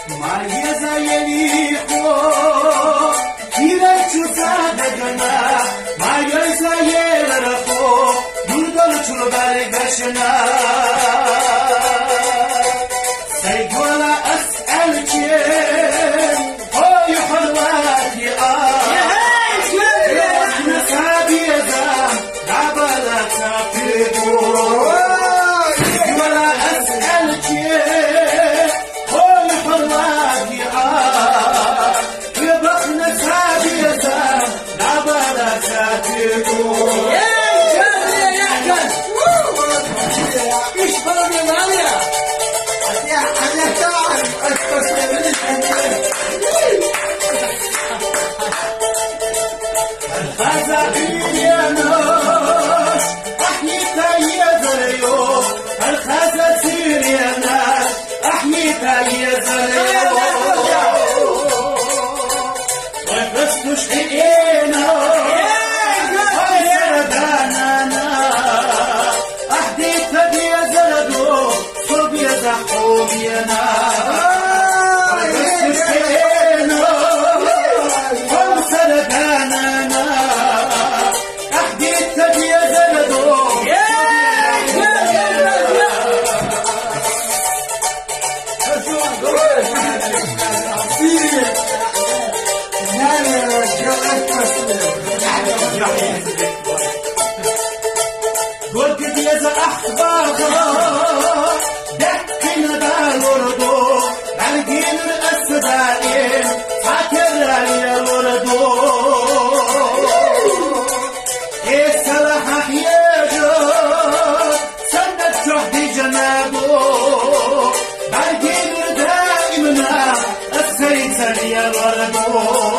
Maria Zayeliho, Kira Chusa Dagana, Maria Zayelaho, Dudal Chulbari Gashana, Saygola As Alchin, Oh, you Halwati Nasabiaza, Dabala Tapido, Saygola As Alchin. قلت يا أحباب دكنا بالوردو بالجيل الأسدائين فاكر يا وردو إيه سلاح يجو سندك جهدي جنابو بالجيل دائمنا السيد يا وردو